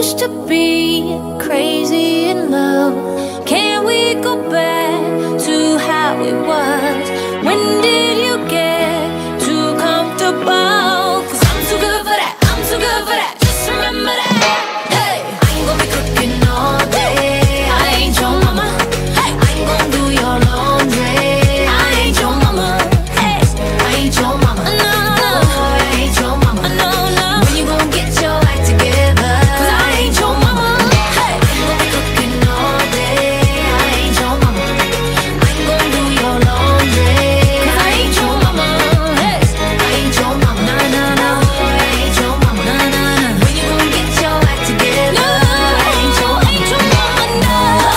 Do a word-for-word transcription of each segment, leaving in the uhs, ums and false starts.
used to be crazy in love. Can we go back to how it was? When did you get too comfortable? Cause I'm too good for that, I'm too good for that. Just remember that. Hey, I ain't gonna be cooking all day. I ain't your mama. Hey, I ain't gonna do your laundry. I ain't your mama. Hey, I ain't your mama. No, no, no, I ain't your mama. No, no. When you gonna get your act together? Cause I ain't your mama. Hey, I ain't gonna be cooking all day. I ain't your mama. I ain't gonna do your laundry. Cause I ain't your mama. Hey, I ain't your mama. No, no, no, I ain't your mama. No, no, no. When you gonna get your act together? No, I ain't your, ain't your mama. No,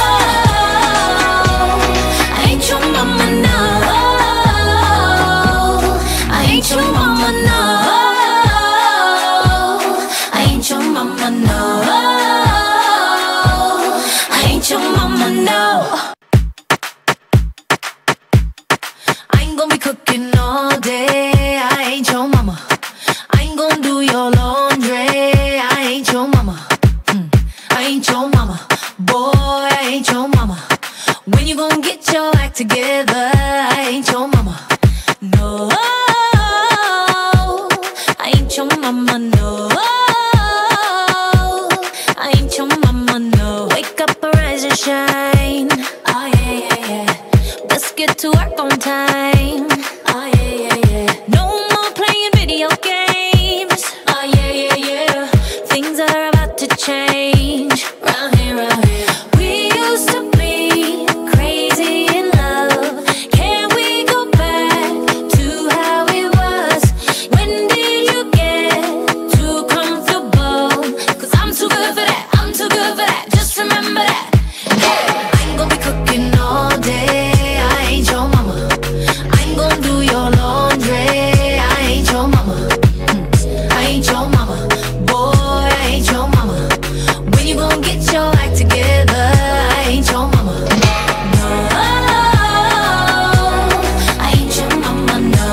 I ain't your mama. No, I ain't your mama. No, I ain't your mama. No, I ain't your mama. No. I ain't gonna be cooking all day. I ain't your mama. I ain't gonna do your laundry. I ain't your mama. Mm. I ain't your mama. Boy, I ain't your mama. When you gonna get your act together? I ain't your mama. No, I ain't your mama. No, I ain't your mama. No. Wake up, arise and shine. Oh yeah, yeah, yeah. Let's get to work on time. Oh yeah, yeah, yeah. No more playing video games. Oh yeah, yeah, yeah. Things are about to change. Round here, round here. We used to be crazy in love. Can we go back to how it was? When did you get too comfortable? Cause I'm too good for that, I'm too good for that. Just remember that. Hey, I ain't gonna be cooking all day. I ain't your mama. I ain't gonna do your laundry. I ain't your mama. Mm. I ain't your mama. Boy, I ain't your mama. When you gonna get your act together? I ain't your mama. No, I ain't your mama. No,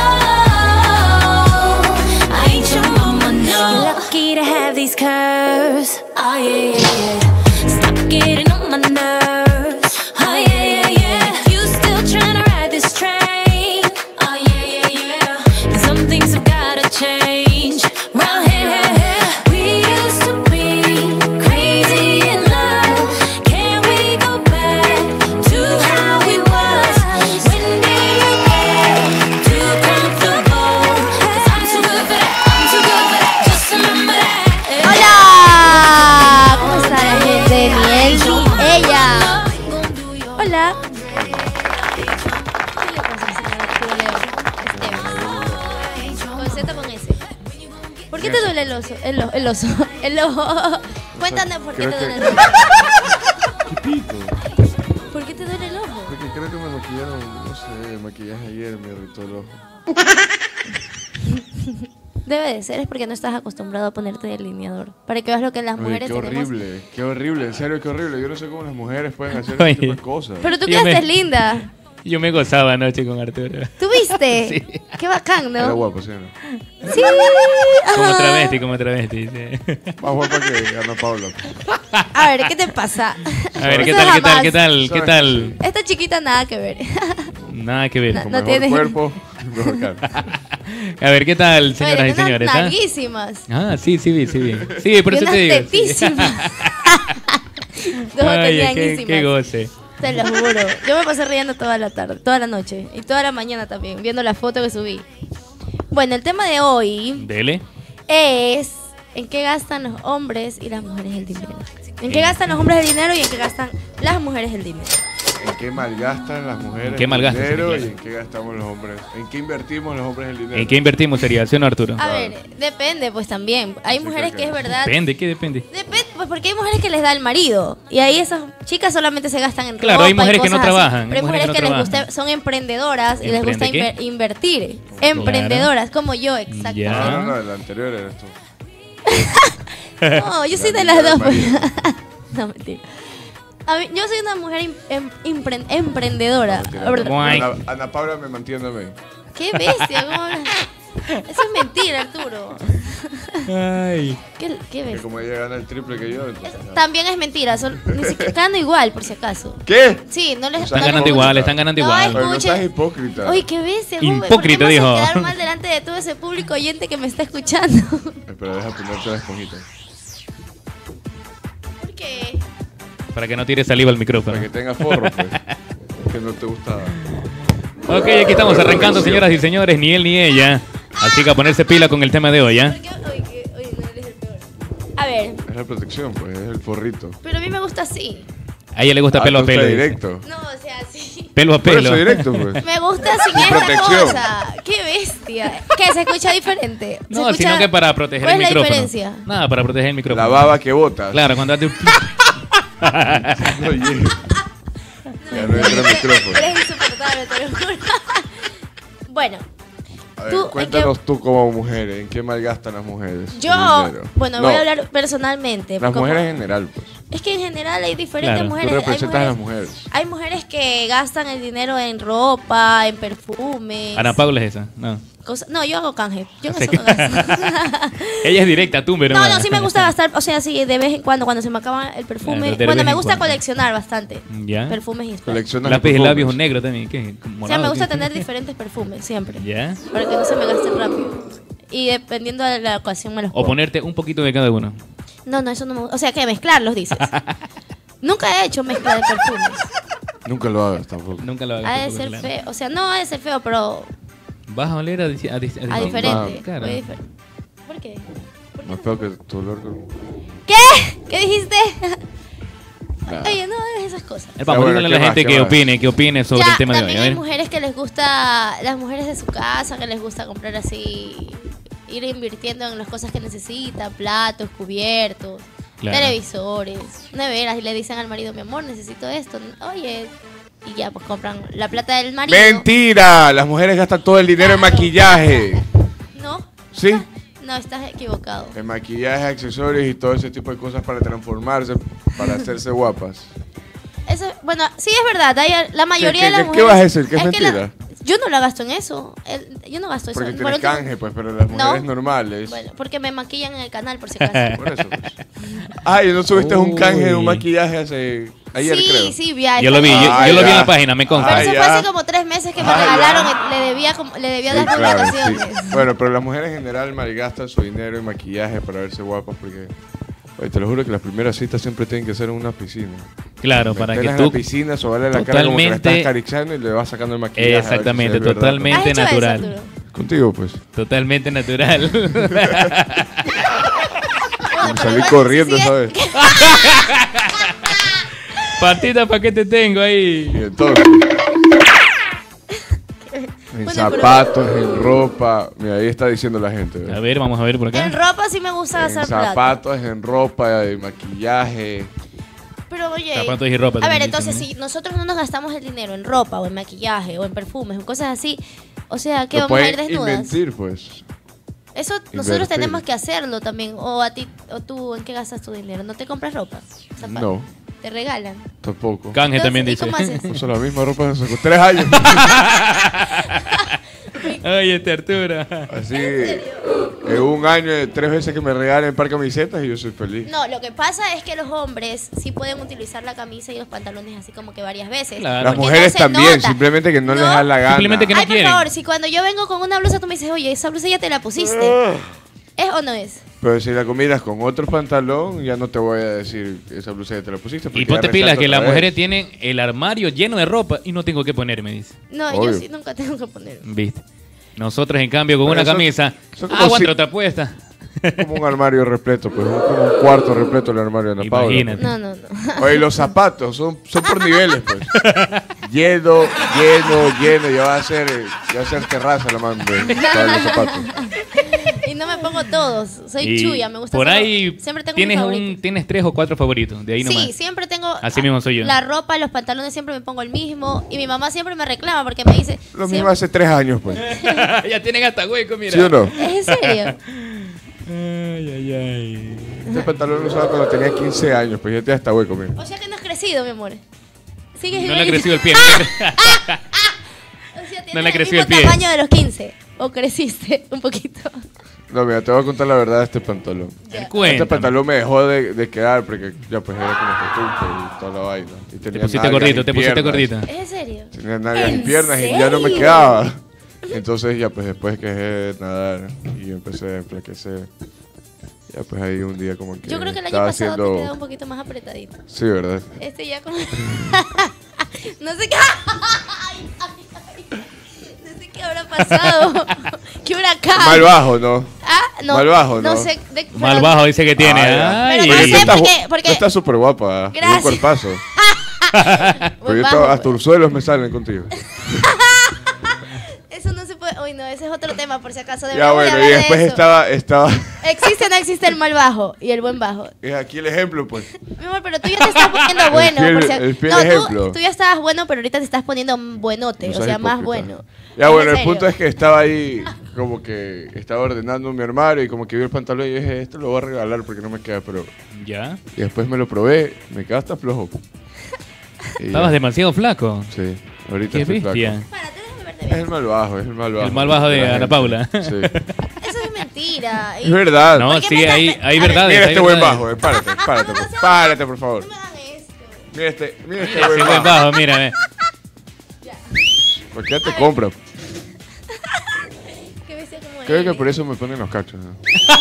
I ain't your mama. No. You're lucky to have these curves. Oh yeah, yeah, yeah. Stop getting on my nerves. Oh yeah, yeah, yeah. You still tryna ride this train? Oh yeah, yeah, yeah. And some things have gotta change. Round here, here, here. We used to be crazy in love. Can we go back to how it was? When did you get too comfortable? Cause I'm too good for that, I'm too good for that. Just remember that. Hola, ¿cómo está la gente? Ni él ni ella. Hola. ¿Qué le pasa, señora Julio Esteban? Con Z con S. ¿Por qué te duele el oso? El, o- el oso. El ojo. Cuéntanos por qué Creo te que- duele el ojo. ¿Qué pito? ¿Por qué te duele el ojo? Porque creo que me maquillaron, no sé, el maquillaje ayer me irritó el ojo. Debe de ser, es porque no estás acostumbrado a ponerte delineador. Para que veas lo que las Oye, mujeres qué tenemos. horrible, qué horrible, en serio, qué horrible. Yo no sé cómo las mujeres pueden hacer Oye. ese tipo de cosas. Pero tú Yo quedaste me- linda. Yo me gozaba anoche con Arturo. ¿Tú viste? Sí. Qué bacán, Era ¿no? guapo, ¿sí o no? Sí. Como Ajá. travesti, como travesti. Sí. Más guapa que Ana Paula. A ver, ¿qué te pasa? A ver, ¿qué Eso tal, qué jamás. tal, qué tal, qué tal? Esta chiquita nada que ver. Nada que ver. No, Con no mejor tiene- cuerpo, mejor cara. A ver, ¿qué tal, señoras Oye, y unas señores? ¿ah? nalguísimas. Ah, sí, sí vi, sí vi. Sí, por Y eso unas te digo. sí. tetísimas. Dos Ay, qué, tenísísimas. qué goce. Te lo juro. Yo me pasé riendo toda la tarde, toda la noche y toda la mañana también, viendo la foto que subí. Bueno, el tema de hoy Dele. es en qué gastan los hombres y las mujeres el dinero. En qué Eh. gastan los hombres el dinero y en qué gastan las mujeres el dinero. ¿En qué malgastan las mujeres ¿En qué el malgastan, dinero sí, y claro. en qué gastamos los hombres? ¿En qué invertimos los hombres el dinero? ¿En qué invertimos sería? ¿Sí o no, Arturo? A ver, depende pues también. Hay Sí, mujeres creo que que- es verdad. Depende, ¿qué depende? Depende, pues porque hay mujeres que les da el marido y ahí esas chicas solamente se gastan en Claro, ropa hay y mujeres que no cosas así. trabajan, hay Pero hay mujeres mujeres que, que no les gusta, trabajan. son emprendedoras y les gusta ¿Emprende inver- invertir. Emprendedoras, como yo, exactamente. Ya. No, no, no, el anterior eres tú. No, yo soy La de las niña dos. del pues. marido. No, mentira. A mí- yo soy una mujer em- em- impren- emprendedora. Mentira, Guay. Ana, Ana Paula me mantiene a mí. Qué bestia, ¿cómo hablas? Eso es mentira, Arturo. Ay. ¿Qué, qué Que ves? como ella gana el triple que yo, entonces... También es mentira, son, ni siquiera gano igual, por si acaso. ¿Qué? Sí, no les Están Están ganando igual, están ganando No, igual. es- Pero no Escuche. seas hipócrita. Oye, ¿qué ves? Hipócrita, ¿Por qué me vas a dijo. quedar mal delante de todo ese público oyente que me está escuchando? Espera, deja ponerte la esponjita. ¿Por qué? Para que no tire saliva al micrófono. Para que tenga forro, pues. Que no te gusta... Ok, aquí estamos arrancando, señoras y señores, ni él ni ella. Así que a ponerse pila con el tema de hoy, ¿ya? ¿Por qué? Oye, que- oye, no eres el peor. A ver, Es la protección, pues, es el forrito. pero a mí me gusta así. A ella le gusta Ah, pelo a entonces pelo. dice. directo. No, o sea, así. Pelo a Por pelo. eso directo, pues. Me gusta sin esa protección. cosa. ¡Qué bestia! ¿Qué? ¿Se escucha diferente? ¿Se No, escucha- sino que para proteger ¿Cuál el es la micrófono. diferencia? Nada, para proteger el micrófono. La baba que botas. Claro, cuando hace un... No llega. Ya no entra el micrófono. Eres insoportable, te lo juro. Bueno, A ver, Tú, ¿en cuéntanos tú como mujer, ¿en qué malgastan las mujeres? su yo, dinero? bueno, No, voy a hablar personalmente. Las como- mujeres en general, pues. Es que en general hay diferentes Claro, tú Tú mujeres. Hay representas a las mujeres, mujeres. hay mujeres que gastan el dinero en ropa, en perfumes. Ana Paula es esa. No. cosas- No, yo hago canje. Yo no Sí. eso no gasto. Ella es directa, tú, pero No, no, sí me gusta gastar, o sea, sí, de vez en cuando, cuando se me acaba el perfume. Claro, de Bueno, vez me en gusta cuando. coleccionar bastante. ¿Ya? Perfumes y sprays. Coleccionas Lápiz de perfumes. labios negro también. ¿Qué? O sea, Morado, me gusta ¿qué? tener diferentes perfumes, siempre. ¿Ya? Para que no se me gasten rápido. Y dependiendo de la ocasión me los O pongo. ponerte un poquito de cada uno. No, no, eso no me gusta. O sea, que mezclarlos, dices. Nunca he hecho mezcla de perfumes. Nunca lo hagas tampoco. Nunca lo hagas. Ha de tampoco, ser claro. feo. O sea, no ha de ser feo, pero Vas a oler a, dis- a, dis- a diferente. Ah, claro. Muy diferente. ¿Por qué? ¿Por qué? Más feo que tu olor. con- ¿Qué? ¿Qué dijiste? Nada. Oye, no es esas cosas. Eh, Vamos Ya, a bueno, a la ¿qué más? gente ¿Qué que más? opine, que opine sobre Ya, el tema de hoy. también A hay ver. mujeres que les gusta, las mujeres de su casa, que les gusta comprar así, ir invirtiendo en las cosas que necesitan, platos, cubiertos, Claro. televisores, neveras, y le dicen al marido, mi amor, necesito esto, oye, y ya pues compran la plata del marido. ¡Mentira! Las mujeres gastan todo el dinero en maquillaje. No, ¿Sí? no, estás equivocado. En maquillaje, accesorios y todo ese tipo de cosas para transformarse, para hacerse guapas. Eso, bueno, sí es verdad, hay, la mayoría qué- de las qué- qué mujeres... vas a decir? ¿Que es la- mentira? yo no la gasto en eso, el- yo no gasto eso. Porque Por tienes último- canje, pues, pero las mujeres No. normales. Bueno, porque me maquillan en el canal, por si acaso. Por eso, pues. Ay, ¿no subiste un canje de un Uy. maquillaje hace ayer, sí, creo? sí, vi ahí. Yo lo vi, yo, Ah, yo lo vi en ya. la página, me consta. Pero Ah, eso ya. fue hace como tres meses que me Ah, regalaron ya. y le debía, como- le debía Sí, dar mis claro, sí. vacaciones. Bueno, pero las mujeres en general malgastan su dinero en maquillaje para verse guapas porque... Oye, te lo juro que las primeras citas siempre tienen que ser en una piscina. Claro, para que Meterlas en tú... la piscina, sobarle la cara como que la estás Totalmente- acariciando y le vas sacando el maquillaje. a ver si Exactamente, es verdad. totalmente. ¿Has hecho natural. eso, Arturo? Contigo, pues. Totalmente natural. Bueno, Me pero salí igual, corriendo, sí, ¿sabes? Patita, ¿para qué te tengo ahí? Y entonces... En Bueno, pero- zapatos, en ropa. Mira, ahí está diciendo la gente. ¿ves? A ver, vamos a ver por acá. En ropa sí me gusta En gastar plata. zapatos, en ropa, en maquillaje. Pero oye, Zapatos y ropa a ver, también entonces dicen, si nosotros no nos gastamos el dinero en ropa o en maquillaje o en perfumes o cosas así, o sea, ¿qué Lo vamos a ir pueden desnudas? invertir, pues. Eso nosotros Invertir. tenemos que hacerlo también. O a ti, o tú, ¿en qué gastas tu dinero? ¿No te compras ropa? Zapatos. No, ¿Te regalan? tampoco. Canje Entonces, también ¿y dice. cómo haces? Uso la misma ropa hace como tres años. Ay, este Arturo. Así, en un año, de tres veces que me regalen par camisetas y yo soy feliz. No, lo que pasa es que los hombres sí pueden utilizar la camisa y los pantalones así como que varias veces. Claro. Las Porque mujeres no se también, nota. simplemente que no, les No. da la gana. Simplemente que no Ay, por quieren. favor, si cuando yo vengo con una blusa tú me dices, oye, esa blusa ya te la pusiste. Ah. ¿Es o no es? Pero si la combinas con otro pantalón, ya no te voy a decir esa blusa ya te la pusiste. porque Y ponte ya pilas resalta que otra las vez. mujeres tienen el armario lleno de ropa y no tengo que ponerme, dice. No, Obvio. yo sí nunca tengo que poner. ¿Viste? Nosotros, en cambio, con Pero una eso- camisa, eso como aguanta si- otra puesta. Como un armario repleto, pues un- como un cuarto repleto el armario de Ana Paula. Imagínate. No, no, no. Oye, los zapatos son, son por niveles, pues. Lleno, lleno, lleno. Ya va a ser, ya va a ser terraza la mano de todos los zapatos. Y no me pongo todos. Soy Y chuya, me gusta por solo- ahí siempre tengo tienes, mis un, favoritos. tienes tres o cuatro favoritos, de ahí nomás. Sí, siempre tengo. Así mismo soy yo. La ropa, los pantalones siempre me pongo el mismo. Y mi mamá siempre me reclama porque me dice. Lo mismo siempre- hace tres años, pues. Ya tienen hasta hueco, mira. ¿Sí o no? ¿Es en serio? Ay, ay, ay. Este pantalón lo usaba cuando tenía quince años, pues ya te da hasta hueco, mira. O sea que no has crecido, mi amor. Sigues No le ha igualito. crecido el pie. no le ha cre- O sea, tienes no le ha el crecido mismo el pie. tamaño de los quince. ¿O creciste un poquito? No, mira, te voy a contar la verdad de este pantalón. Este Cuéntame. pantalón me dejó de, de quedar porque ya pues era como costumbre y toda la vaina. Y Te tenía pusiste nalgas gordito, y te pusiste piernas. gordito. ¿Es en serio? Tenía nalgas y ¿En piernas y ya no me serio? quedaba. Entonces ya pues después que dejé de nadar y empecé a enflaquecer. Ya pues ahí un día como que Yo creo que el año estaba pasado haciendo... te quedaba un poquito más apretadito. Sí, ¿verdad? Este ya con... no sé qué... Ay, ay, ay. No sé qué habrá pasado. ¿Qué huracán? Mal bajo, ¿no? Ah, no. Mal bajo, ¿no? No sé. De, Mal pero- bajo dice que tiene. Ay, Ay, Pero no sé Estás- porque- porque- tú estás súper guapa. y Gracias. un cuerpazo. Pero Buen yo bajo, estaba- hasta pues. los suelos me salen contigo. Eso no se puede... Uy, no, ese es otro tema, por si acaso. De Ya verdad voy a bueno, y hablar de después eso. estaba, estaba... ¿Existe o no existe el mal bajo y el buen bajo? Es aquí el ejemplo, pues. Mi amor, pero tú ya te estás poniendo bueno. fiel- por si ac- el fiel no, ejemplo. tú, tú ya estabas bueno, pero ahorita te estás poniendo buenote, No o seas sea, más hipócrita. bueno. Ya ¿Es bueno, en el punto serio? es que estaba ahí como que estaba ordenando mi armario y como que vi el pantalón y dije, esto lo voy a regalar porque no me queda, pero... ¿Ya? Y después me lo probé, me queda hasta flojo. Y Estabas ya. demasiado flaco. Sí, ahorita Qué estoy bestia. flaco. Párate, déjame verte Es bien. el mal bajo, es el mal bajo. El mal bajo de la Ana gente. Paula. Sí. Eso es mentira. Y- Es verdad. No, ¿Por qué sí, me hay, estás- hay A ver, verdades. Mira hay este buen verdades. bajo, eh, párate, párate, no, por- no, párate por favor. No me hagan esto. Mira este, mira este Mira ese buen buen bajo. bajo, mira, ve. ¿Por qué te compra? Qué bestia como Creo él. que por eso me ponen los cachos. ¿no?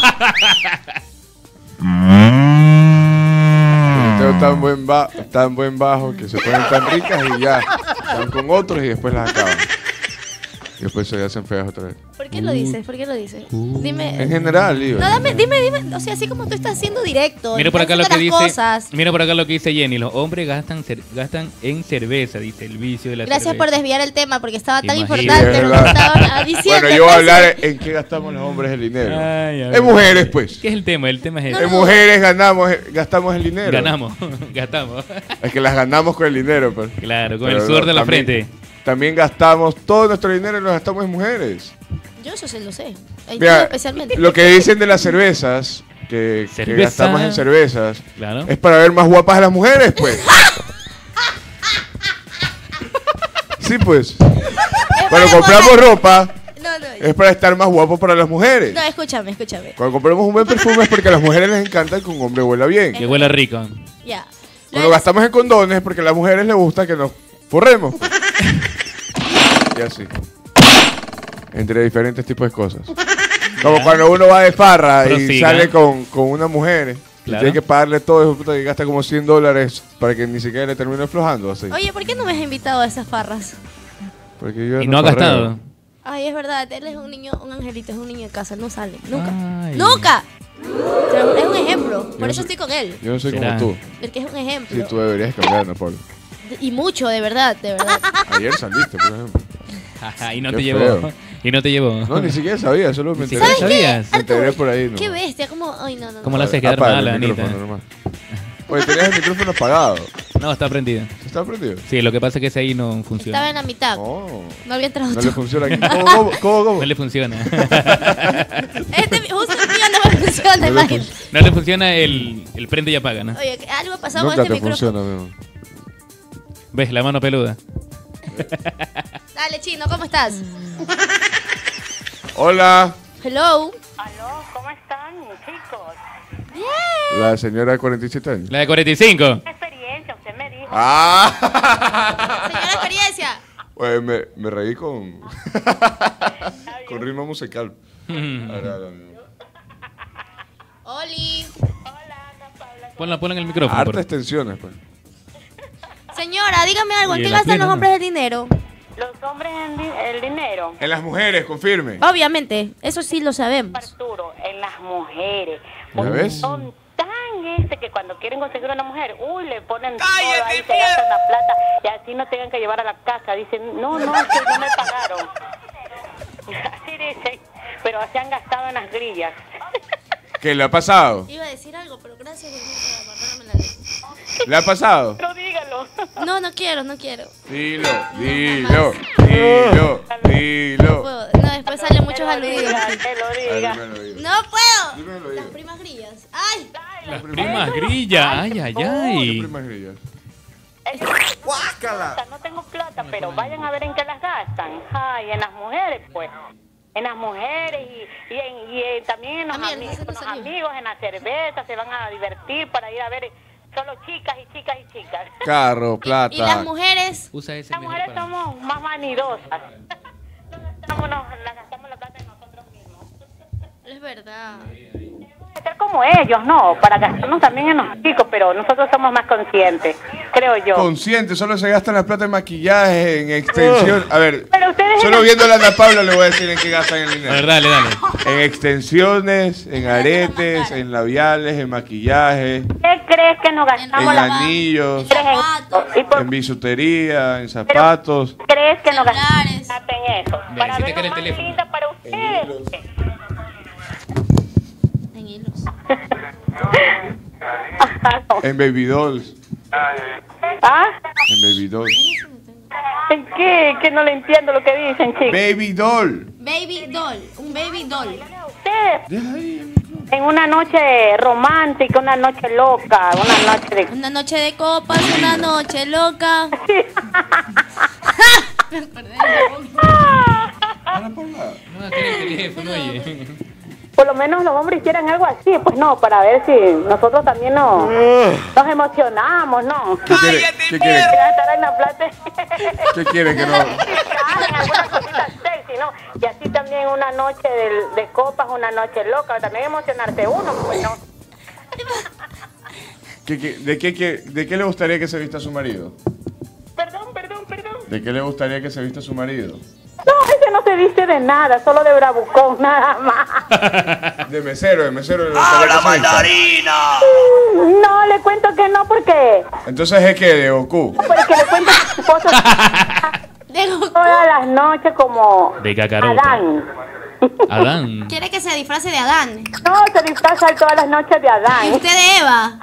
Tengo tan buen, ba tan buen bajo que se ponen tan ricas y ya están con otros y después las acaban. Y después se hacen feas otra vez. ¿Por qué lo dices? ¿Por qué lo dices? Dime. En general, digo. No, dame, dime, dime. O sea, así como tú estás siendo directo. Mira por acá estás lo que haciendo dice. las cosas. Mira por acá lo que dice Jenny. Los hombres gastan cer- gastan en cerveza, dice el vicio de la Gracias cerveza. por desviar el tema porque estaba tan Imagínate. importante Sí, lo es que verdad. estaba diciendo. Bueno, yo voy a entonces- hablar en qué gastamos los hombres el dinero. Ay, a ver. En mujeres, pues. ¿Qué es el tema? El tema es No, ese. En mujeres ganamos, gastamos el dinero. Ganamos, gastamos. Es que las ganamos con el dinero, pues. Claro, con Pero el sudor no, de la también- frente. También gastamos todo nuestro dinero y lo gastamos en mujeres. Yo eso sí lo sé. Ahí Mira, especialmente. lo que dicen de las cervezas, que, que Cerveza. gastamos en cervezas, Claro. es para ver más guapas a las mujeres, pues. Sí, pues. Es Cuando para compramos demostrar- ropa, No, no. es para estar más guapo para las mujeres. No, escúchame, escúchame. Cuando compramos un buen perfume es porque a las mujeres les encanta que un hombre huela bien. Que huela rico. Ya. Lo Cuando de las- gastamos en condones es porque a las mujeres les gusta que nos forremos. pues. Y así. Entre diferentes tipos de cosas. Como cuando uno va de farra y Prosiga. sale con, con una mujer y Claro. tiene que pagarle todo eso, puta, y gasta como cien dólares para que ni siquiera le termine aflojando así. Oye, ¿por qué no me has invitado a esas farras? Porque yo Y no ha farreo. gastado. Ay, es verdad, él es un niño, un angelito, es un niño de casa, no sale, nunca. Ay. ¡Nunca! Pero es un ejemplo, por no eso sé- estoy con él. Yo no soy ¿Será? como tú. Porque es un Sí, ejemplo. tú deberías cambiar, Ana Paula. Y mucho, de verdad, de verdad. Ayer saliste, por ejemplo. Ajá, y no Qué te llevó. feo. Y no te llevó. No, ni siquiera sabía, solo me Ni enteré. siquiera sabías. Me enteré por ahí, ¿no? Qué bestia, como. Ay, no, no. no. ¿Cómo la haces quedar Apaga mal, el Anita? micrófono, nomás. Oye, tenías el micrófono apagado. No, está prendido. ¿Está prendido? Sí, lo que pasa es que ese ahí no Estaba funciona. en la mitad. Oh. No había entrado No le todo. funciona aquí. ¿Cómo, cómo, cómo, cómo? No le funciona. Este, justo el mío no me funciona, No le imagínate. No le funciona el, el prende y apaga, ¿no? Oye, que algo ha pasado Nunca con este te micrófono. funciona, amigo. ¿Ves? La mano peluda. Dale, chino, ¿cómo estás? Hola, Hello. Aló, ¿cómo están, chicos? la señora de cuarenta y siete años. La de cuarenta y cinco. ¿Qué experiencia? Usted me dijo. ¡Ah! Señora experiencia. Pues me, me reí con. con ritmo musical. Ahora, ahora, amigo. Oli. Ponla, ponla en el micrófono. por- Hartas extensiones, pues. Señora, dígame algo. ¿En Oye, qué la gastan plena, los ¿no? hombres el dinero? Los hombres en di- el dinero. En las mujeres, confirme. Obviamente, eso sí lo sabemos. Arturo, en las mujeres. ¿Ya Porque ves? son tan este que cuando quieren conseguir una mujer, uy, le ponen todo ahí, se gastan la plata y así no tengan que llevar a la casa. Dicen, no, no, es que no me pagaron. Así dicen, pero se han gastado en las grillas. ¿Qué le ha pasado? Iba a decir algo, pero gracias Dios mío, por acordarme la ley. ¿Le ha pasado? Pero dígalo. No, no quiero, no quiero. Dilo, dilo, dilo, No dilo. puedo. No, después salen muchos aludidos. Diga, que lo Ay, diga. dímelo, oído. No puedo. Dímelo, oído. Las primas grillas. ¡Ay! Las primas grillas. Ay, ay, ¿Qué ay. primas grillas? Plata, no tengo plata, pero vayan a ver en qué las gastan. Ay, en las mujeres, pues. en las mujeres y, y, en, y en- también en los, También, ami- ese con no los salió. amigos, en la cerveza, se van a divertir para ir a ver solo chicas y chicas y chicas. Carro, plata. ¿Y las mujeres? Usa ese Las mejor mujeres para- somos más vanidosas. Gastamos nos- la gastamos la plata en nosotros mismos. Es verdad. Ser como ellos, no, para gastarnos también en los chicos, pero nosotros somos más conscientes, creo yo. Consciente, solo se gastan la plata en maquillaje, en extensión. A ver, Pero ustedes solo viendo a Ana Paula le voy a decir en qué gastan el A dinero. ver, dale, dale. En extensiones, en aretes, en labiales, en maquillaje, ¿Qué crees que nos en gastamos la anillos, ¿Crees en eso? ¿Y por en bisutería, en zapatos. qué crees que nos Celulares. gastamos en eso? Ven, Para si te vernos cae el más teléfono. lindas para ustedes. En hilos. En baby dolls. ¿Ah? En baby dolls. ¿En qué? Que no le entiendo lo que dicen, chicos. Baby doll. Baby doll. Un baby doll. Ustedes Deja ahí. en una noche romántica, una noche loca, una noche de... Una noche de copas, una noche loca. Me acordé de la Ana Paula. No, tiene el teléfono, oye. Por lo menos los hombres hicieran algo así, pues no, para ver si nosotros también nos, nos emocionamos, ¿no? ¿Qué quiere? ¿Qué quiere? Gastar en la plata. ¿Qué quiere que no? Hagan algunas cositas sexy, ¿no? Y así también una noche de, de copas, una noche loca, también emocionarse uno, pues no. ¿Qué- qué- ¿De qué, qué- ¿De qué le gustaría que se vista su marido? Perdón, perdón, perdón. ¿De qué le gustaría que se vista su marido? No, ese no se viste de nada, solo de bravucón, nada más. De mesero, de mesero le gustaría que se vista. No, le cuento que no, porque, Entonces es que de Goku. porque le cuento que mi esposo de Goku. todas las noches como De Kakaroto. Adán. Adán. Quiere que se disfrace de Adán. No, se disfraza todas las noches de Y Adán. usted de Eva.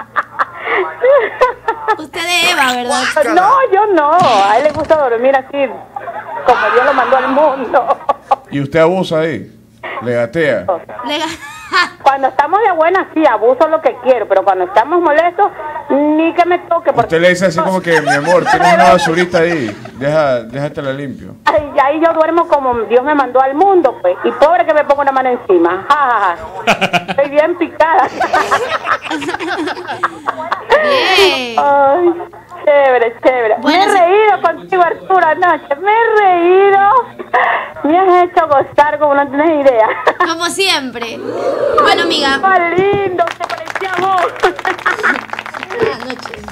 Usted de Eva, ¿verdad? No, yo no. A él le gusta dormir así, como Dios lo mandó al mundo. Y usted abusa ahí. Le gatea. Le- Cuando estamos de buena, sí, abuso lo que quiero, pero cuando estamos molestos, ni que me toque. Porque Usted le dice así como que, mi amor, tienes una basurita ahí. Deja, déjatela limpio. Ay, ahí yo duermo como Dios me mandó al mundo, pues. Y pobre que me pongo una mano encima. Ja, ja, ja. Estoy bien picada. Bien. Ay, chévere, chévere. Bueno, me he sí. reído contigo, Arturo, anoche. Me he reído. Me has hecho gozar como no tienes idea. Como siempre. Bueno, amiga. Más lindo, te parecía a vos. Buenas noches.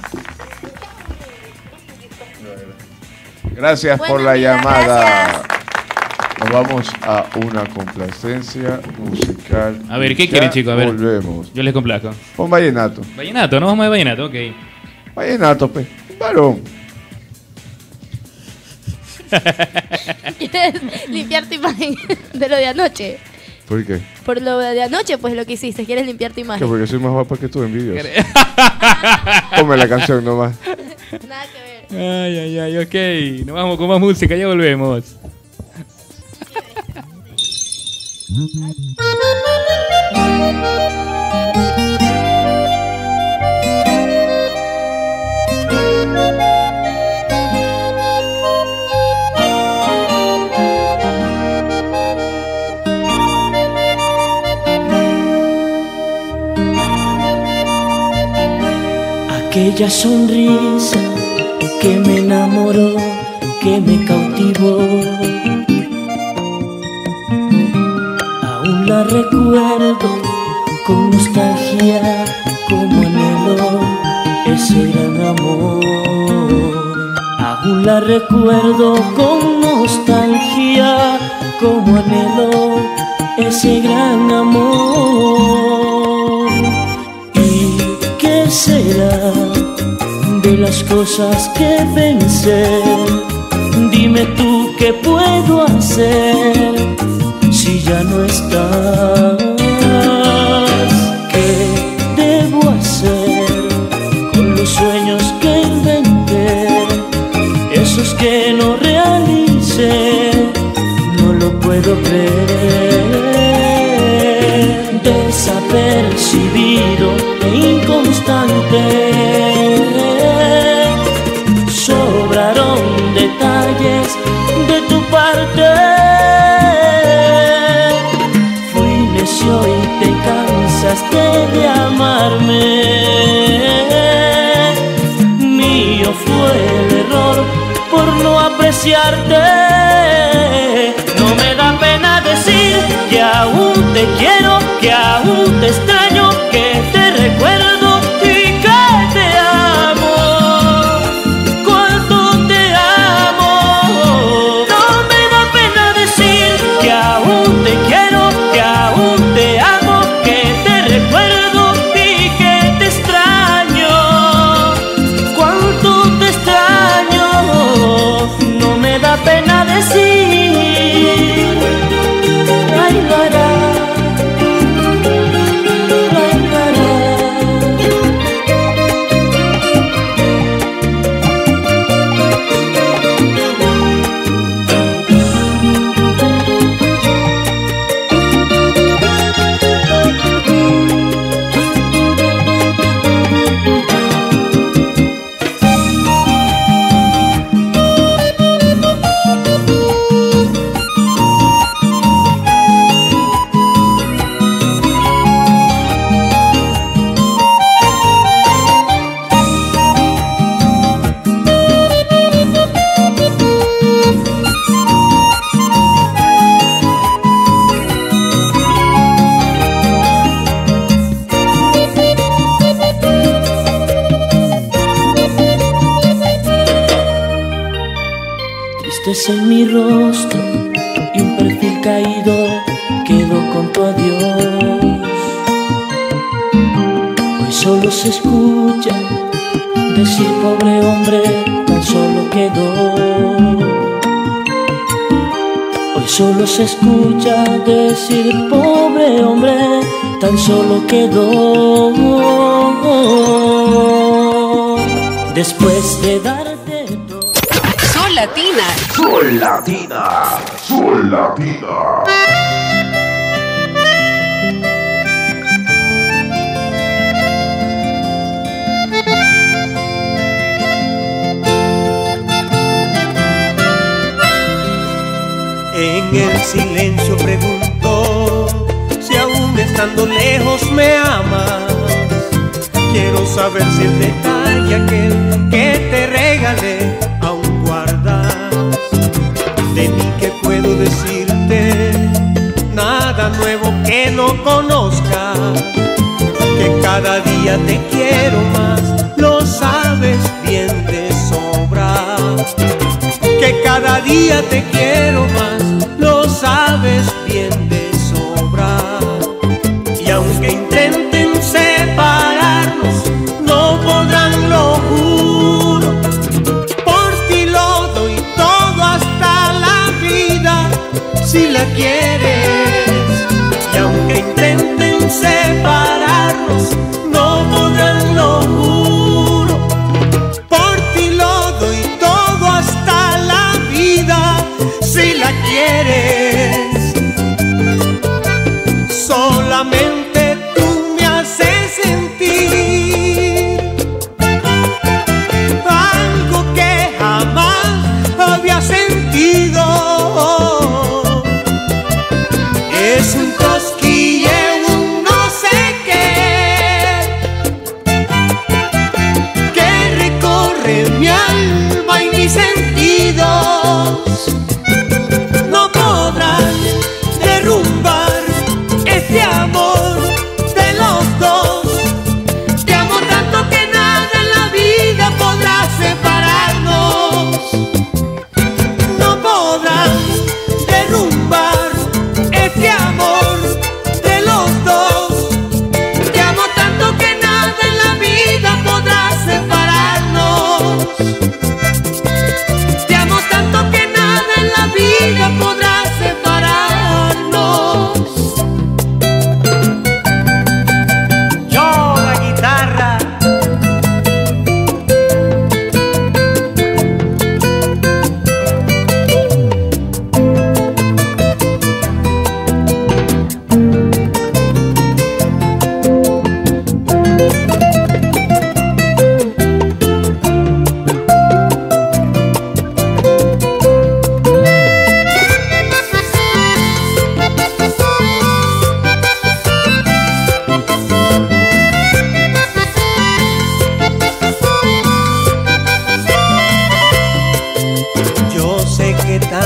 Gracias Bueno, por la amiga, llamada. gracias. Nos vamos a una complacencia musical. A ver, ¿qué Ya quieren, chicos? A ver. Volvemos. Yo les complazco. Pon vallenato. Vallenato, no vamos de vallenato, ok. Vallenato, pe. Varón. ¿Quieres limpiar tu imagen de lo de anoche? ¿Por qué? Por lo de anoche, pues lo que hiciste. ¿Quieres limpiar tu Que imagen? porque soy más guapa que tú, envidioso. Ponme la canción nomás. Nada que ver. Ay, ay, ay, ok. Nos vamos con más música, ya volvemos. Aquella sonrisa que me enamoró, que me cautivó, aún la recuerdo con nostalgia, como anhelo ese gran amor. Aún la recuerdo con nostalgia, como anhelo ese gran amor. ¿Y qué será de las cosas que pensé? Dime tú qué puedo hacer si ya no estás. ¿Qué debo hacer con los sueños que inventé? Esos que no realicé, no lo puedo creer. Desapercibido e inconstante, sobraron detalles de tu parte. por no apreciarte. No me da pena decir que aún te quiero, que aún te extraño, que te recuerdo y que te amo. Cuánto te amo. No me da pena decir que aún te quiero, que aún te amo, que te recuerdo y que te extraño. Cuánto te extraño. No me da pena decir. Ay, la, la. Tristeza en mi rostro y un perfil caído, quedo con tu adiós. Hoy solo se escucha decir pobre hombre, tan solo quedó. Hoy solo se escucha decir pobre hombre, tan solo quedó. Después de darte todo. Sol Latina. Sol Latina. Sol Latina. En el silencio pregunto si aún estando lejos me amas. Quiero saber si el detalle aquel que te regalé aún guardas. De mí que puedo decirte nada nuevo que no conozca. Que cada día te quiero más, lo sabes bien de sobra. Que cada día te quiero más, lo sabes bien de sobra. Y aunque intenten separarnos, no podrán, lo juro. Por ti lo doy todo hasta la vida, si la quieres. Y aunque intenten separarnos, no podrán, lo juro. Por ti lo doy todo hasta la vida, si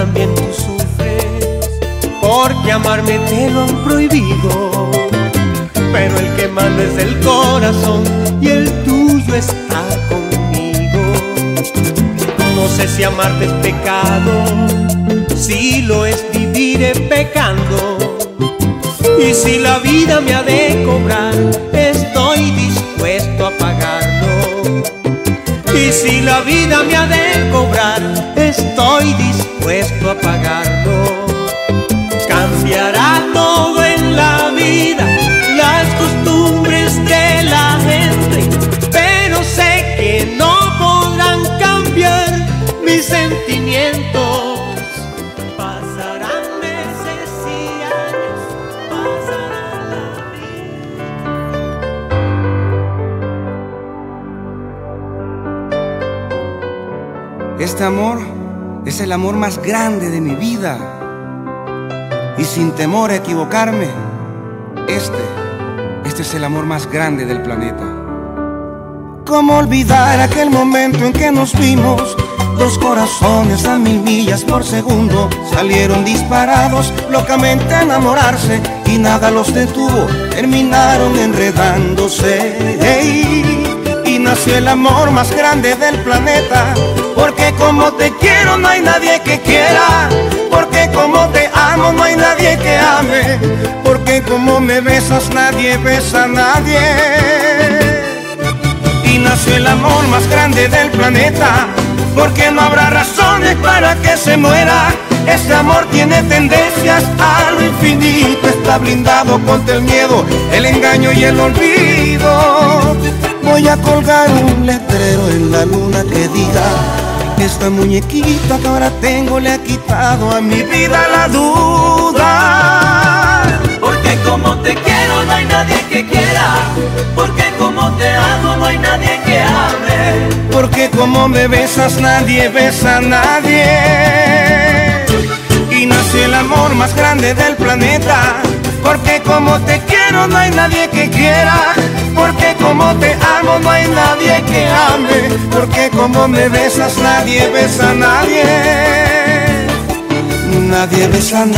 también tú sufres, porque amarme te lo han prohibido. Pero el que manda es el corazón y el tuyo está conmigo. No sé si amarte es pecado, si lo es viviré pecando. Y si la vida me ha de cobrar, estoy dispuesto a pagarlo. Y si la vida me ha de cobrar, estoy dispuesto a pagarlo. Cambiará todo en la vida, las costumbres de la gente, pero sé que no podrán cambiar mis sentimientos. Pasarán meses y años, pasará la vida. Este amor es el amor más grande de mi vida. Y sin temor a equivocarme, este, este es el amor más grande del planeta. ¿Cómo olvidar aquel momento en que nos vimos? Dos corazones a mil millas por segundo salieron disparados, locamente a enamorarse, y nada los detuvo, terminaron enredándose. Hey, y nació el amor más grande del planeta, porque como te quiero no hay nadie que quiera, porque como te amo no hay nadie que ame, porque como me besas nadie besa a nadie. Y nació el amor más grande del planeta, porque no habrá razones para que se muera. Este amor tiene tendencias a lo infinito, está blindado contra el miedo, el engaño y el olvido. Voy a colgar un letrero en la luna que diga: esta muñequita que ahora tengo le ha quitado a mi vida la duda. Porque como te quiero no hay nadie que quiera, porque como te amo no hay nadie que ame, porque como me besas nadie besa a nadie. Y nació el amor más grande del planeta, porque como te quiero no hay nadie que quiera, porque como te amo no hay nadie que ame, porque como me besas nadie besa a nadie. Nadie besa a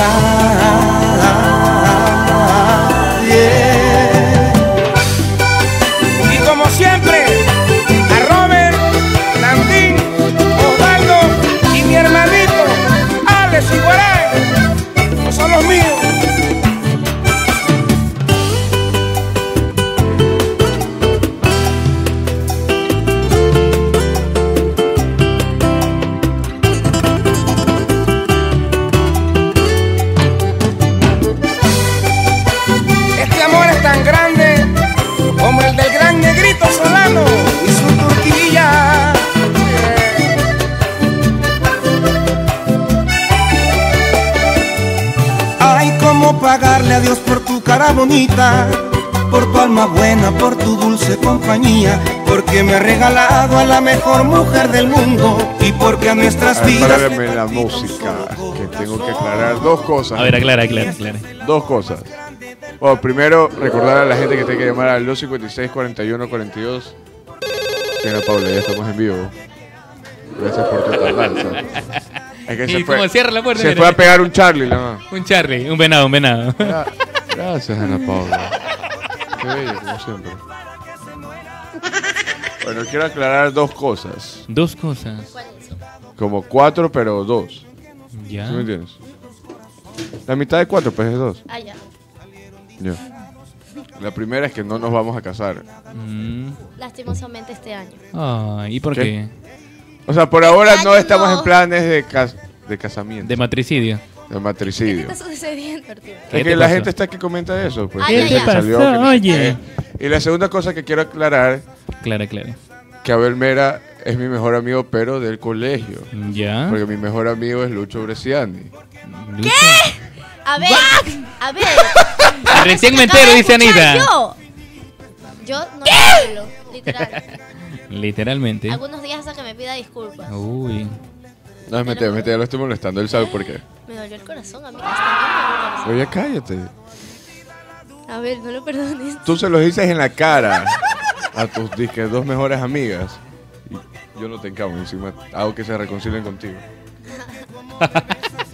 nadie. Y como siempre, a Robert, Landín, Osvaldo y mi hermanito Alex Iguarán, no son los míos. Tan grande como el del gran Negrito Solano y su turquilla. Ay, cómo pagarle a Dios por tu cara bonita, por tu alma buena, por tu dulce compañía, porque me ha regalado a la mejor mujer del mundo y porque a nuestras vidas. Aclárame la música, que tengo que aclarar dos cosas. A ver, aclara, aclara, aclara. Dos cosas. Bueno, primero, recordar a la gente que tiene que llamar al dos cincuenta y seis, cuarenta y uno, cuarenta y dos. Señora Paula, ya estamos en vivo. Gracias por tu tardanza. Es que ¿Y se cómo fue, cierra la puerta? se Mira. fue a pegar un Charlie, nada más. Un Charlie, un venado, un venado. Gra- Gracias, Ana Paula. Qué bella, como siempre. Bueno, quiero aclarar dos cosas. Dos cosas. Como cuatro, pero dos. Ya. ¿Sí me entiendes? La mitad de cuatro, pues es dos. Ah, ya. Ya. La primera es que no nos vamos a casar. Mm. Lastimosamente este año. Ay, ¿y por ¿Qué? qué? O sea, por ahora Este no año estamos no. en planes de, cas de casamiento. De matricidio. De ¿Qué matricidio. te está sucediendo, Arturo? ¿Qué Es te que la pasó? gente está que comenta eso. Pues, Ah, que ya, ya. salió ¿Qué te pasó? que- Oye. eh, Y la segunda cosa que quiero aclarar, Clara, clara. que Abel Mera es mi mejor amigo, pero del colegio. Ya. Porque mi mejor amigo es Lucho Bresciani. ¿Qué? A ver, a ver. Recién Eso me acabo entero, de dice escuchar Anita. Yo, yo no le hablo, literal. Literalmente. Algunos días hasta que me pida disculpas. Uy. No, es mentira, es mentira, ya lo estoy molestando. Él sabe por qué. Me dolió el corazón, a mí. Hasta a mí me dolió el corazón. Oye, cállate. A ver, no lo perdones. Tú se lo dices en la cara a tus disque dos mejores amigas. Y yo no te encamo, encima hago que se reconcilien contigo.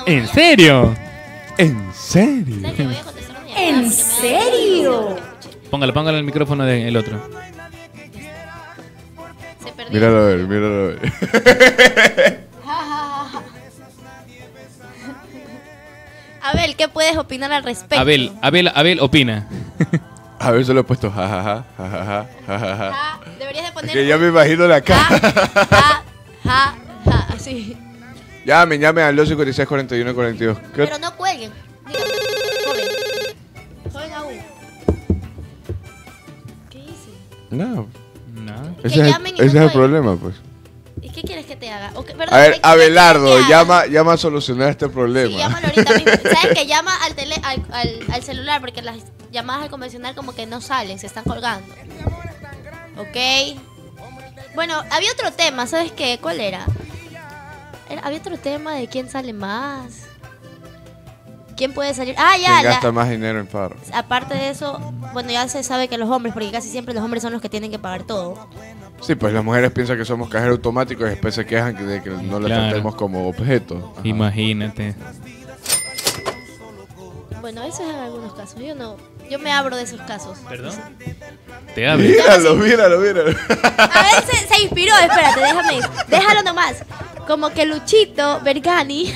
¿En serio? ¿En serio? ¿Sabes que voy a contestar una llamada? ¿En Porque me da serio? Póngale, póngale el micrófono del otro. Se perdió. Míralo a ver, míralo a ver. Abel, ¿qué puedes opinar al respecto? Abel, Abel, Abel opina. A ver, solo he puesto jajaja, jajaja, jajaja. Ah, deberías de Es poner que ya me imagino la cara. ja, ja, ja, ja, así. Llamen, llamen al dos cinco seis, cuatro uno cuatro dos. ¿Qué? Pero no cuelguen. Dígame, joven. Joven aún. ¿Qué hice? No. No. Que Ese es, el, llamen y ese no es el jueguen. problema, pues. ¿Y qué quieres que te haga? ¿O qué- perdón, A ver, ¿qué- qué quieres Abelardo, que haga? llama, llama a solucionar este problema. Sí, llámalo ahorita mismo. ¿Sabes que llama al, tele, al, al, al celular? Porque las llamadas al convencional como que no salen, se están colgando. Ok. Bueno, había otro tema, ¿sabes qué? ¿Cuál era? Era- había otro tema de quién sale más. ¿Quién puede salir? Ah, ya, ¿Quién la- gasta más dinero en farra? aparte de eso, bueno, ya se sabe que los hombres, porque casi siempre los hombres son los que tienen que pagar todo. Sí, pues las mujeres piensan que somos cajeros automáticos y después se quejan de que no las Claro. tratemos como objeto. Ajá. Imagínate. Bueno, eso es en algunos casos. Yo no, yo me abro de esos casos. ¿Perdón? Te abre. Míralo, míralo, míralo. A ver, se, se inspiró, espérate, déjame, déjalo nomás. Como que Luchito Bergani.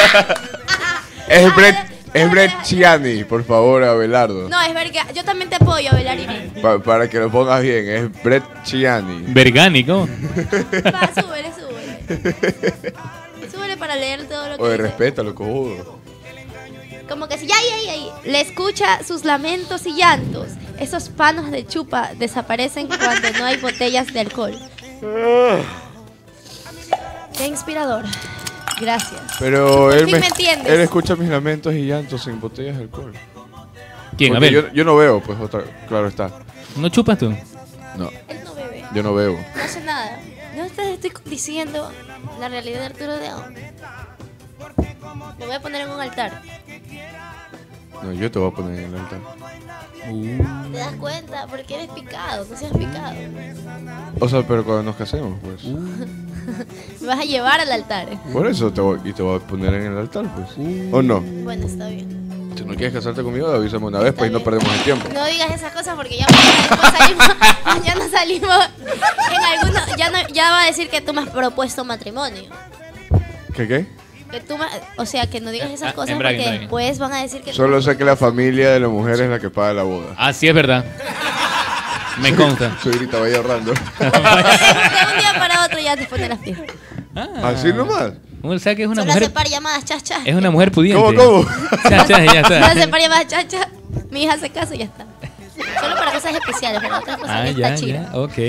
Es Brett, es Brett Chiani, por favor, Abelardo. No, es Bergani. Yo también te apoyo, Belarini. Pa- para que lo pongas bien, es Brett Chiani. Vergánico. Va, súbele, súbele. Súbele para leer todo lo que Oye, dice. respétalo, cojudo. Como que si ya, ya, ya, ya. Le escucha sus lamentos y llantos. Esos panos de chupa desaparecen cuando no hay botellas de alcohol. Qué inspirador. Gracias. Pero Por él fin me, me entiendes. él escucha mis lamentos y llantos en botellas de alcohol. ¿Quién? Porque Abel. yo, yo no veo, pues, otra, claro está. ¿No chupas tú? No, Él no bebe. yo no veo. No hace nada. No te estoy diciendo la realidad de Arturo León. Lo voy a poner en un altar. No, yo te voy a poner en el altar. ¿Te das cuenta? Porque eres picado, no seas picado. O sea, pero cuando nos casemos, pues. Me vas a llevar al altar. Por eso te voy, y te voy a poner en el altar, pues. ¿O no? Bueno, está bien. Si no quieres casarte conmigo, avísame una vez, pues, y no perdemos el tiempo. No digas esas cosas porque ya mañana después salimos, mañana salimos en alguno, ya, no, ya va a decir que tú me has propuesto matrimonio. ¿Qué, qué? Que tú me- o sea, que no digas esas Ah, cosas embrague, porque embrague. después van a decir que tú- Solo sé que la familia de la mujer es la que paga la boda. Ah, sí, es verdad. Me consta. Soy ahorita vaya ahorrando. de un día para otro ya te ponen las pies. Ah. Así nomás. O sea que es una Solo mujer. hace par llamadas, chas, chas. Es una mujer pudiente. ¿Cómo, cómo? Cha, cha, ya Solo hace está. par llamadas, chas, chas. Mi hija hace caso y ya está. Solo para cosas especiales, para otras cosas Ah, ya ya, está chida. ya. Ok.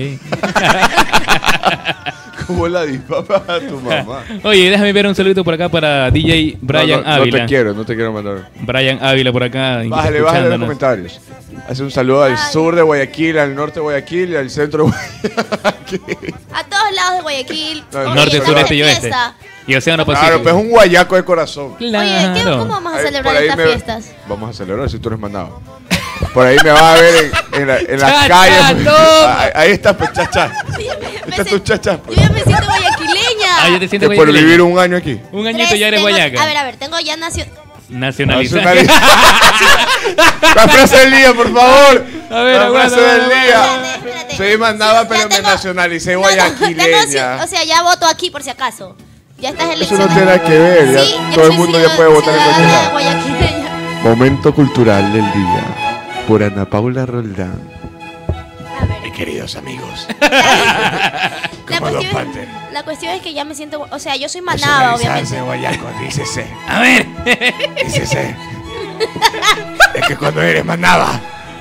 ¿Cómo la dispara a tu mamá? Oye, déjame ver un saludito por acá para D J Brian no, no, Ávila. No te quiero, no te quiero mandar. Brian Ávila por acá. Bájale, bájale los escuchándonos. comentarios. Hace un saludo al Ay. sur de Guayaquil, al norte de Guayaquil y al centro de Guayaquil. A todos lados de Guayaquil. No, Oye, Norte, estamos sureste de y oeste. fiesta. Y Océano Claro, Pacífico. pues es un guayaco de corazón. Oye, ¿qué- Claro. ¿cómo vamos a Ahí- celebrar por ahí estas me- fiestas? Vamos a celebrar si tú eres mandado. Por ahí me vas a ver en, en la, en las Cha, calles. cha, pues. toma. Ahí, ahí está, pues, chacha. Sí, me- me Ahí está tu siento- chacha. Yo Pues. ya me siento guayaquileña. Ah, ya te Que sientes por guayaquileño. vivir un año aquí. Un añito Tres, ya eres tengo- guayaca. A ver, a ver, tengo ya nacio... Nacionalizada. La frase del día, por favor. A ver, La aguanta, frase del aguanta, día. Espérate, espérate. Soy mandaba, Sí, pero ya me tengo- nacionalicé No, no, tengo guayaquileña. ci- o sea, ya voto aquí por si acaso. Ya estás Eso eleccionado. no tiene nada que ver. Ya Sí, todo el soy mundo ya ciudad- puede votar en cualquier ciudadana lado. guayaquileña. Momento cultural del día. Por Ana Paula Roldán. A ver, Queridos amigos. la Como los cuestión, Panther. la cuestión es que ya me siento... O sea, yo soy manaba, obviamente. guayaco, dícese. A ver. Dícese. Es que cuando eres manaba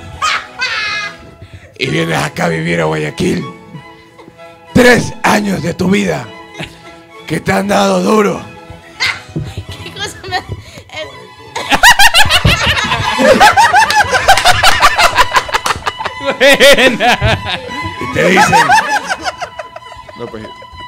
y vienes acá a vivir a Guayaquil, tres años de tu vida que te han dado duro. ¿Qué cosa me...? eh, Buena. Y te dicen. No, pues.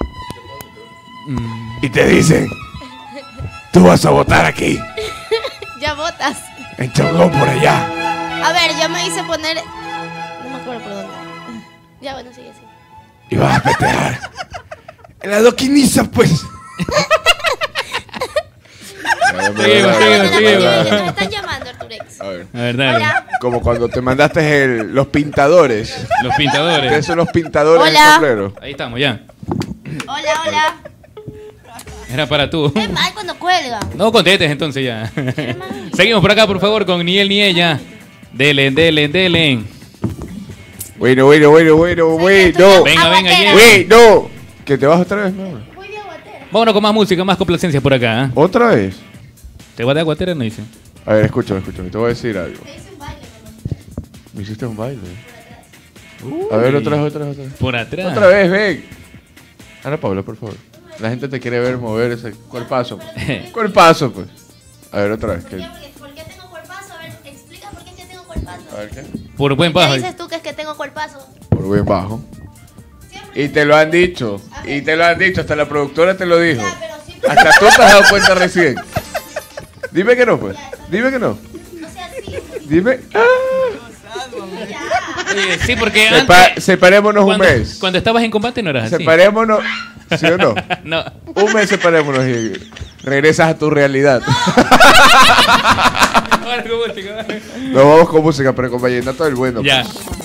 Y te dicen. Tú vas a votar aquí, ya votas. en Chongón por allá. A ver, yo me hice poner... No me acuerdo por dónde. Ya, bueno, sigue así. Y vas a festejar. En la doquiniza, pues. Ya, Seguimos, seguimos, seguimos. Me están llamando, Arturex. A ver. A ver, dale. Hola. Como cuando te mandaste el, los pintadores. Los pintadores. Ustedes son los pintadores del Hola. sombrero. Ahí estamos, ya. Hola, hola. Era para tú. Es mal cuando cuelga. No contestes entonces ya. Seguimos por acá, por favor, con ni él ni ella. Delen, delen, delen. Bueno, bueno, bueno, bueno, bueno. Venga, venga, Aguatera. llega. Bueno. ¿Que te vas otra vez, mi amor? Muy de aguatera. Vámonos con más música, más complacencias por acá. ¿eh? ¿Otra vez? ¿Te va de aguatera? No dice. A ver, escúchame, escúchame. Te voy a decir algo. Te hice un baile, mamá. ¿Me hiciste un baile? A ver, otra vez, otra vez, otra vez. Por atrás. Otra vez, ven. Ana Paula, por favor. La gente te quiere ver mover ese cuerpazo. Cuerpazo, pues. A ver, otra vez. ¿qué? ¿Por qué tengo cuerpazo? A ver, explica por qué es que tengo cuerpazo. A ver, ¿qué? Por buen ¿Qué paso. dices tú que es que tengo cuerpazo? Por buen bajo. Y te lo han dicho. Y te lo han dicho. Hasta la productora te lo dijo. Ya, pero siempre. Hasta tú te has dado cuenta recién. Dime que no, pues. Dime que no. O sea, sí. Dime. Ah. Oye, sí, porque Sepa- antes, separémonos un cuando, mes. cuando estabas en combate no eras así. Separémonos. ¿Sí o no? No. Un mes separémonos y regresas a tu realidad. Ahora con música. Nos vamos con música, pero con vallenato del bueno. Ya.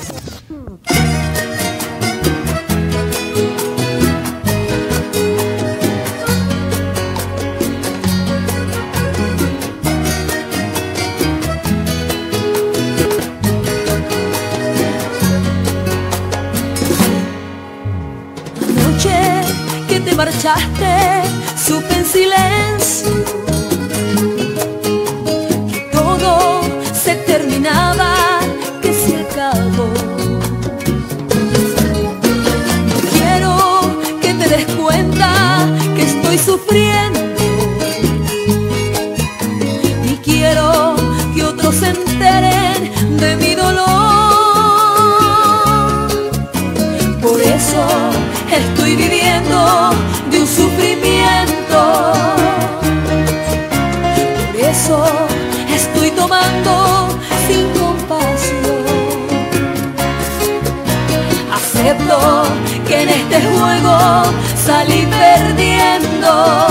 Anoche que te marchaste, supe en silencio que todo se terminaba, que se acabó. No quiero que te des cuenta que estoy sufriendo, ni quiero que otros se enteren de mi dolor. Por eso estoy viviendo de un sufrimiento. Por eso estoy tomando sin compasión. Acepto que en este juego salí perdiendo.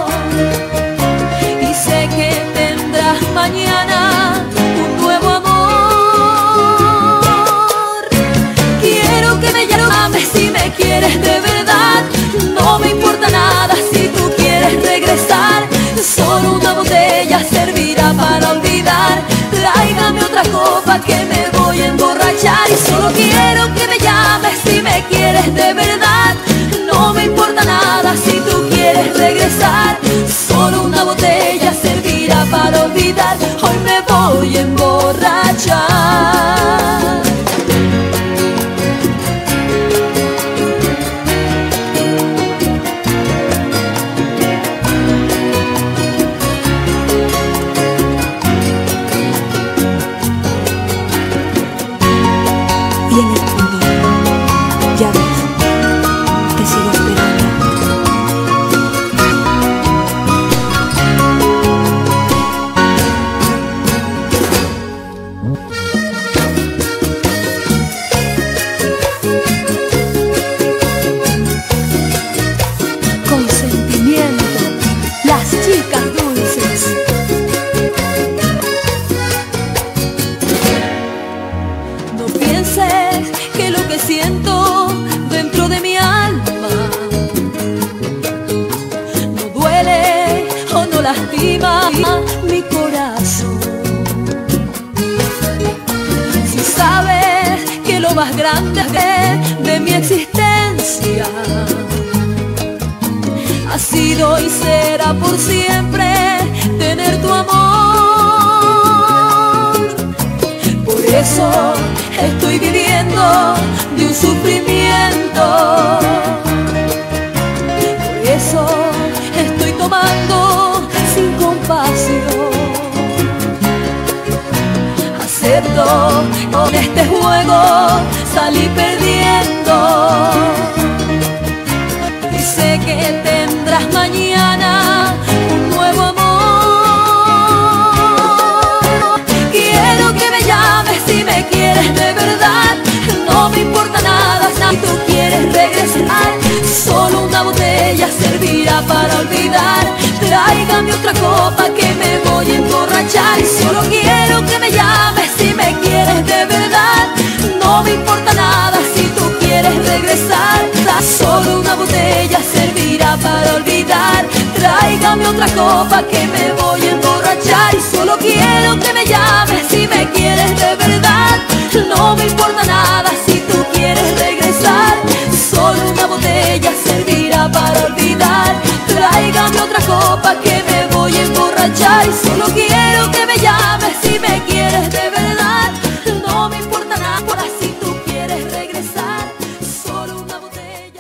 Y sé que tendrás mañana un nuevo amor. Quiero que me llames si me quieres de verdad. No me importa nada si tú quieres regresar. Solo una botella servirá para olvidar. Tráigame otra copa que me voy a emborrachar. Y solo quiero que me llames si me quieres de verdad. No me importa nada si tú quieres regresar. Solo una botella servirá para olvidar. Hoy me voy a emborrachar. Y en el fondo, ya ves, te sigo esperando. Con sentimiento, las chicas dulces. No pienses que lo que siento dentro de mi alma no duele o no lastima mi corazón. Si sabes que lo más grande de mi existencia ha sido y será por siempre tener tu amor. Por eso estoy viviendo de un sufrimiento. Por eso estoy tomando sin compasión. Acepto con este juego salí perdiendo. Y sé que tendrás mañana un nuevo amor. Quiero que me llames si me quieres de verdad. No me importa nada si tú quieres regresar. Solo una botella servirá para olvidar. Tráigame otra copa que me Tráigame otra copa que me voy a emborrachar. Y solo quiero que me llames si me quieres de verdad. No me importa nada si tú quieres regresar. Solo una botella servirá para olvidar. Tráigame otra copa que me voy a emborrachar. Y solo quiero que me llames si me quieres de verdad. No me importa nada si tú quieres regresar. Solo una botella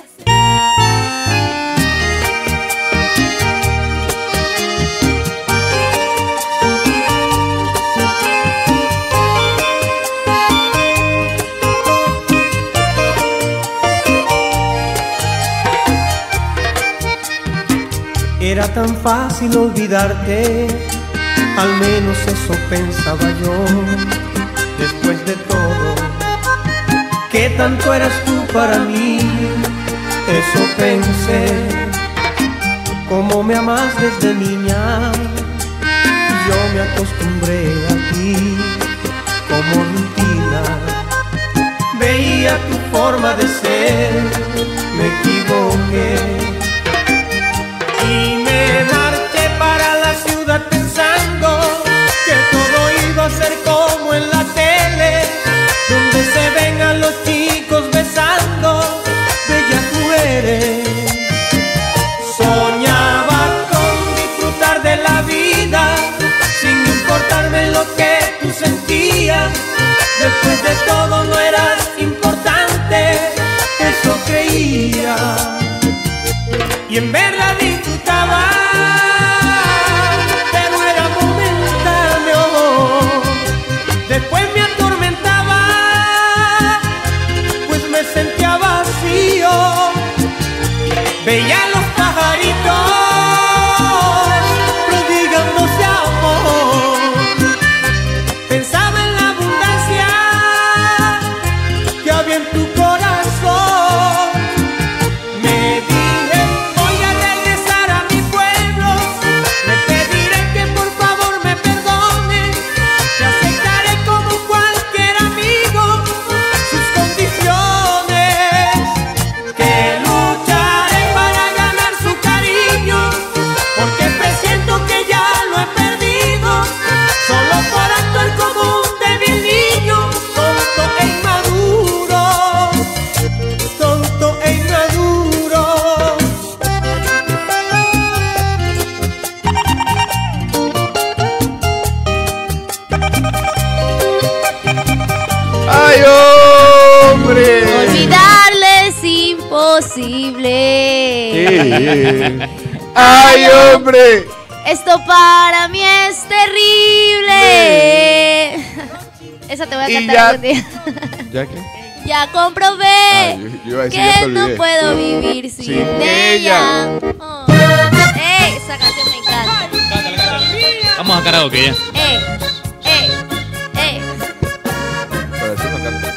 Era tan fácil olvidarte, al menos eso pensaba yo. Después de todo, que tanto eras tú para mí, eso pensé. Como me amas desde niña, yo me acostumbré a ti como rutina. Veía tu forma de ser, me equivoqué. Y me marché para la ciudad pensando que todo iba a ser como en la tele, donde se ven a los chicos besando, bellas mujeres. Soñaba con disfrutar de la vida, sin importarme lo que tú sentías. Después de todo no eras importante, eso creía. Y en verdad disfrutaba, pero era momentáneo. Después me atormentaba, pues me sentía vacío. Veía los pajaritos prodigándose amor. Pensaba en la abundancia que había en tu corazón. Me dije, voy a regresar a mi pueblo. Le pediré que por favor me perdone. Te aceptaré como cualquier amigo sus condiciones. Que lucharé para ganar su cariño, porque presiento que ya lo he perdido. Solo por actuar como un débil niño, tonto e inmaduro, tonto e inmaduro. ¡Ay, hombre! Olvidarle es imposible. Sí. ¡Ay, hombre! Esto para mí es terrible. Esa te voy a Y cantar ya- algún día. ¿Ya qué? Ya comprobé Ah, yo- yo iba a decir, ya te que no olvidé. puedo vivir sin, Sin ella. ella. Oh. Eh, esa canción me encanta. Cántala, cántala. Vamos a karaoke ya. Eh, eh, eh. Para eso no canta.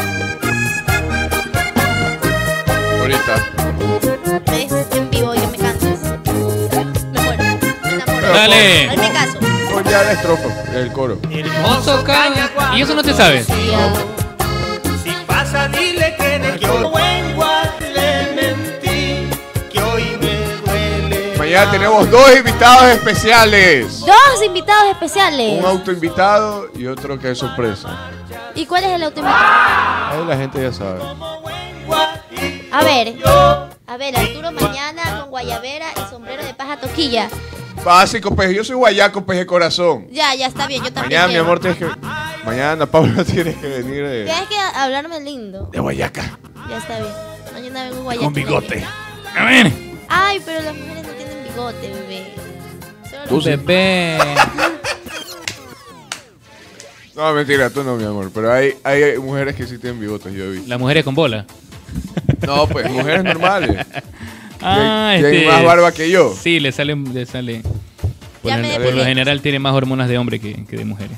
Ahorita. Es en vivo, yo me canto. Me muero, me enamoro. Dale. Hazme caso. Pon ya la estrofa, el coro. Hermoso caña. ¿Y eso no te sabes? Si pasa, dile que de yo vengo a le mentí, que hoy me duele. Mañana tenemos dos invitados especiales. Dos invitados especiales. Un autoinvitado y otro que es sorpresa. ¿Y cuál es el auto invitado? Ahí la gente ya sabe. A ver, a ver, Arturo mañana con guayabera y sombrero de paja toquilla. Básico, peje. Yo soy guayaco, peje corazón. Ya, ya está bien, yo también. Mañana, mi quiero. amor, tienes que. Mañana, Paula, tienes que venir de, Tienes que hablarme lindo. de guayaca. Ya está bien. Mañana vengo guayaca. Con bigote. A ver. Ay, pero las mujeres no tienen bigote, bebé. Solo Tú sí. Bebé. No, mentira, tú no, mi amor. Pero hay, hay mujeres que sí tienen bigotes, yo vi. Las mujeres con bola. No, pues, mujeres normales. Ah, Tienen este. más barba que yo. Sí, le sale. Le sale. Por, Ya el- me por depilé. lo general tiene más hormonas de hombre que, que de mujeres.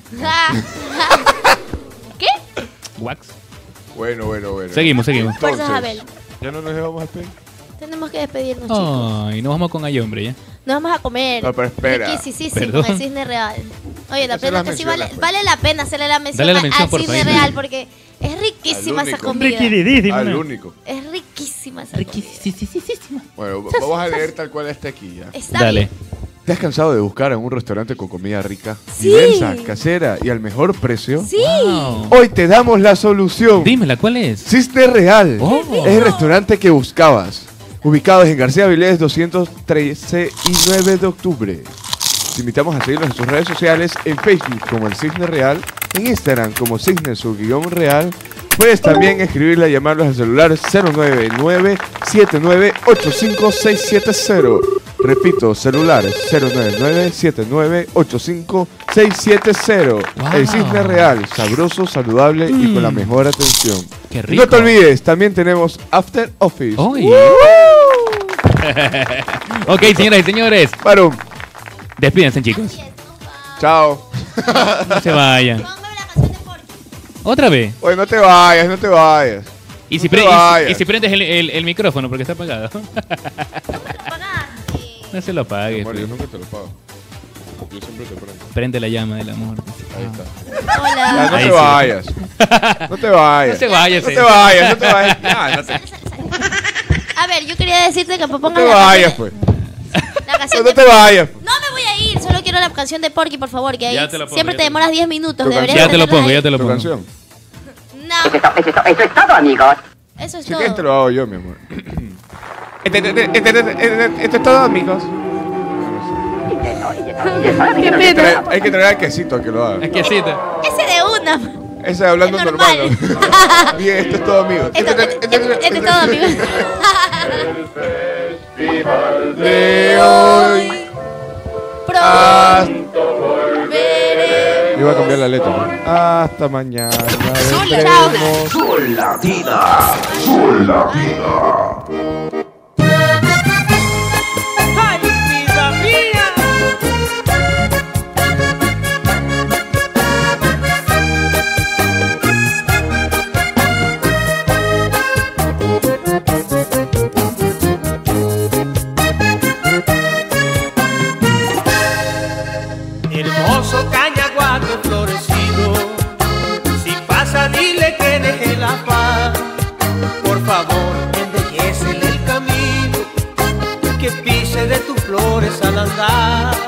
¿Qué? Wax. Bueno, bueno, bueno. Seguimos, seguimos. Fuerzas, Entonces, Abel. ya no nos llevamos al pecho. Tenemos que despedirnos, chicos. Ay, nos vamos con ay hombre ya. Nos vamos a comer. No, pero espera. Riquisísimo, Perdón. el cisne real. Oye, la Hacer pena las que sí vale, menciones, pues. vale la pena hacerle la mención, Dale la a- mención, al por cisne favor. real porque es riquísima Al esa único. comida. Al único. Es riquísima esa comida. Bueno, vamos a leer tal cual está aquí ya. Está Dale. bien. ¿Te has cansado de buscar en un restaurante con comida rica, Sí. diversa, casera y al mejor precio? Sí. Wow. Hoy te damos la solución. Dímela, ¿cuál es? Cisne Real. Oh. Es el restaurante que buscabas. Ubicados en García Vilés doscientos trece y nueve de octubre. Te invitamos a seguirnos en sus redes sociales, en Facebook como el Cisne Real, en Instagram como Cisne su guión real. Puedes también escribirle y llamarlos al celular cero nueve nueve siete nueve ocho cinco seis siete cero. Repito, celular cero nueve nueve siete nueve ocho cinco seis siete cero. Wow. El Cisne Real, sabroso, saludable y con la mejor atención. Qué Y rico. no te olvides, también tenemos After Office. Oy. Ok, señoras y señores, Varón, despídense, chicos. chao. No se vayan. Póngame la canción de Porky. ¿Otra vez? Oye, no te vayas, no te vayas. ¿Y si, No te pre- y si- vayas. y si prendes el, el- el micrófono porque está apagado? Apagaste. No se lo apagues. Amor, yo pues. nunca te lo pago. Yo siempre te prendo. Prende la llama del amor. Ahí está. Ya, Hola. no Ahí te sí. vayas. No te vayas. No se vayas, No eh. te vayas, no te vayas. Ya, no te, A ver, yo quería decirte que no pongas te la vayas, canción, pues. la canción No de te vayas. No me voy a ir, solo quiero la canción de Porky, por favor, que ahí Ya te la pongo, siempre ya te te- demoras diez minutos. Tu Deberías Ya te lo tenerla pongo, ahí. ya te lo Tu pongo. canción. No, Eso es, to- eso es to- eso es todo, amigos. eso es Si todo. quieres te lo hago yo, mi amor. Este, este, este, este, este, Esto es todo, amigos. Qué Hay que, pena. traer, hay que traer al quesito a que lo haga. Es que sí. Ese de una. Ese hablando Es normal. normal. ¿no? Bien, esto es todo, amigos. Esto, este, este- este es todo, amigos. De hoy. Pronto veré. Iba a cambiar la letra. ¿no? Hasta mañana. Chao. vendremos. Soy Latina. Soy Latina. Ay, vida mía. Hermoso cañaguate florecido, si pasa dile que deje la paz. Por favor, embellécele el camino, que pise de tus flores al andar.